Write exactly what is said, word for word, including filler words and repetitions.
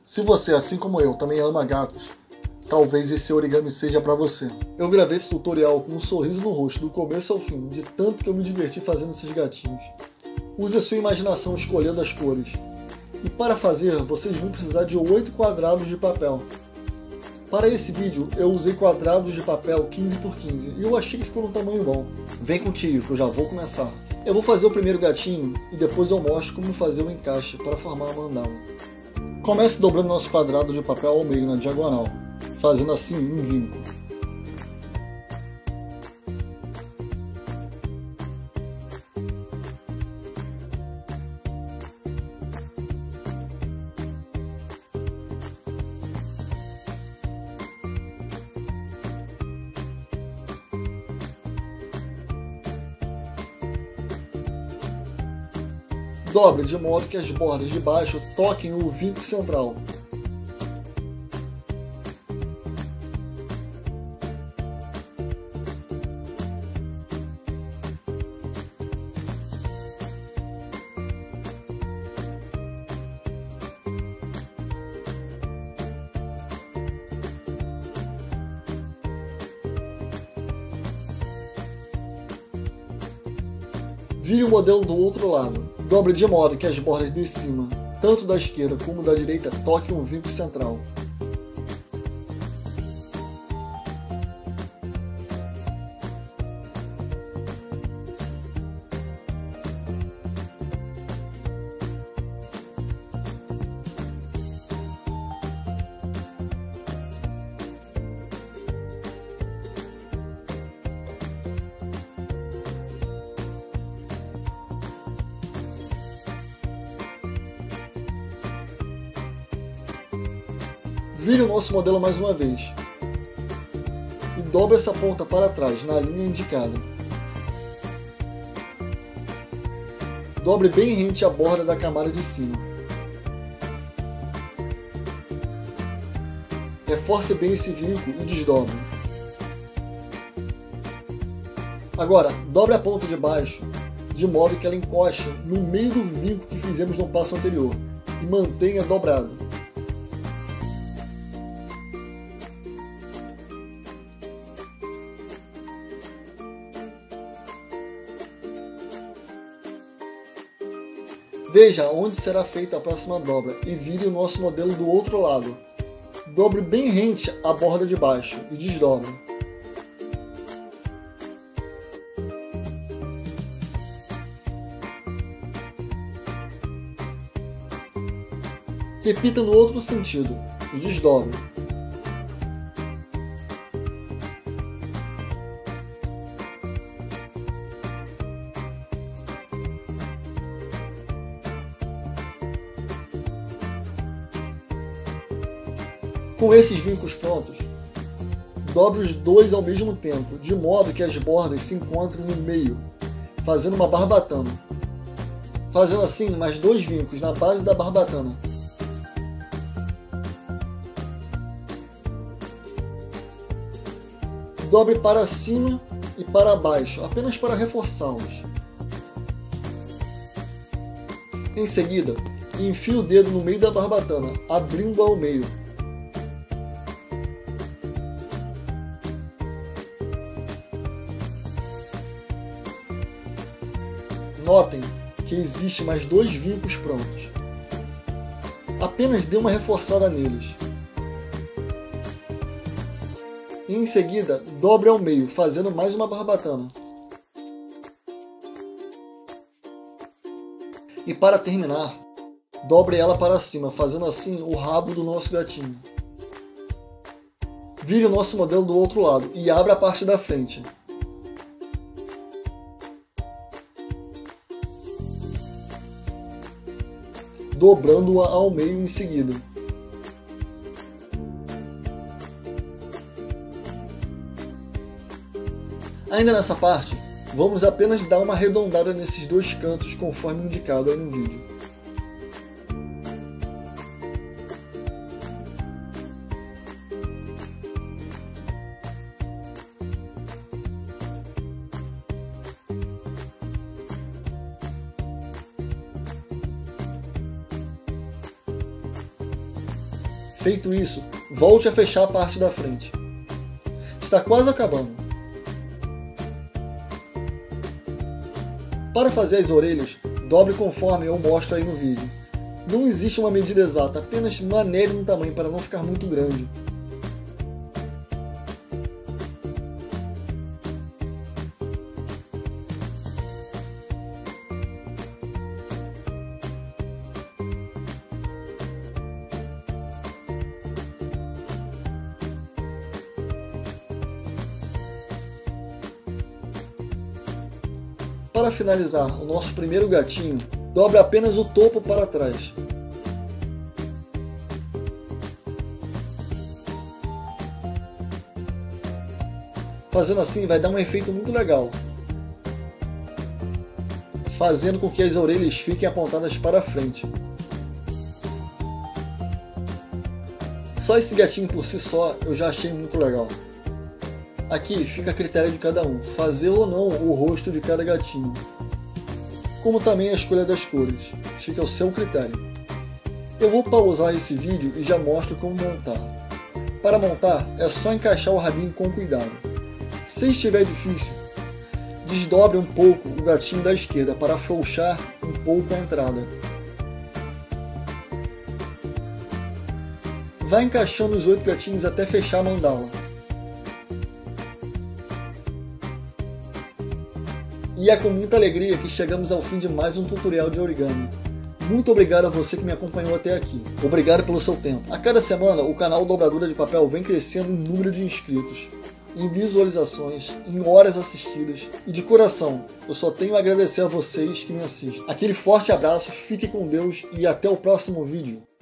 Se você, assim como eu, também ama gatos, talvez esse origami seja para você. Eu gravei esse tutorial com um sorriso no rosto do começo ao fim, de tanto que eu me diverti fazendo esses gatinhos. Use a sua imaginação escolhendo as cores. E para fazer, vocês vão precisar de oito quadrados de papel. Para esse vídeo, eu usei quadrados de papel quinze por quinze e eu achei que ficou num tamanho bom. Vem contigo, que eu já vou começar. Eu vou fazer o primeiro gatinho e depois eu mostro como fazer o encaixe para formar a mandala. Comece dobrando nosso quadrado de papel ao meio na diagonal, fazendo assim um vinco. Dobre de modo que as bordas de baixo toquem o vinco central. Vire o modelo do outro lado. Dobre de modo que as bordas de cima, tanto da esquerda como da direita, toquem um vinco central. Vire o nosso modelo mais uma vez e dobre essa ponta para trás na linha indicada. Dobre bem rente à borda da camada de cima. Reforce bem esse vinco e desdobre. Agora, dobre a ponta de baixo de modo que ela encoste no meio do vinco que fizemos no passo anterior e mantenha dobrado. Veja onde será feita a próxima dobra e vire o nosso modelo do outro lado. Dobre bem rente à borda de baixo e desdobre. Repita no outro sentido e desdobre. Com esses vincos prontos, dobre os dois ao mesmo tempo, de modo que as bordas se encontrem no meio, fazendo uma barbatana. Fazendo assim mais dois vincos na base da barbatana. Dobre para cima e para baixo, apenas para reforçá-los. Em seguida, enfie o dedo no meio da barbatana, abrindo ao meio. Notem que existe mais dois vincos prontos. Apenas dê uma reforçada neles. E em seguida, dobre ao meio, fazendo mais uma barbatana. E para terminar, dobre ela para cima, fazendo assim o rabo do nosso gatinho. Vire o nosso modelo do outro lado e abra a parte da frente. Dobrando-a ao meio em seguida. Ainda nessa parte, vamos apenas dar uma arredondada nesses dois cantos conforme indicado aí no vídeo. Feito isso, volte a fechar a parte da frente. Está quase acabando. Para fazer as orelhas, dobre conforme eu mostro aí no vídeo. Não existe uma medida exata, apenas maneire no tamanho para não ficar muito grande. Para finalizar o nosso primeiro gatinho, dobre apenas o topo para trás. Fazendo assim vai dar um efeito muito legal, fazendo com que as orelhas fiquem apontadas para frente. Só esse gatinho por si só eu já achei muito legal. Aqui fica a critério de cada um, fazer ou não o rosto de cada gatinho. Como também a escolha das cores, fica ao seu critério. Eu vou pausar esse vídeo e já mostro como montar. Para montar é só encaixar o rabinho com cuidado. Se estiver difícil, desdobre um pouco o gatinho da esquerda para afrouxar um pouco a entrada. Vai encaixando os oito gatinhos até fechar a mandala. E é com muita alegria que chegamos ao fim de mais um tutorial de origami. Muito obrigado a você que me acompanhou até aqui. Obrigado pelo seu tempo. A cada semana o canal Dobradura de Papel vem crescendo em número de inscritos, em visualizações, em horas assistidas. E de coração, eu só tenho a agradecer a vocês que me assistem. Aquele forte abraço, fique com Deus e até o próximo vídeo.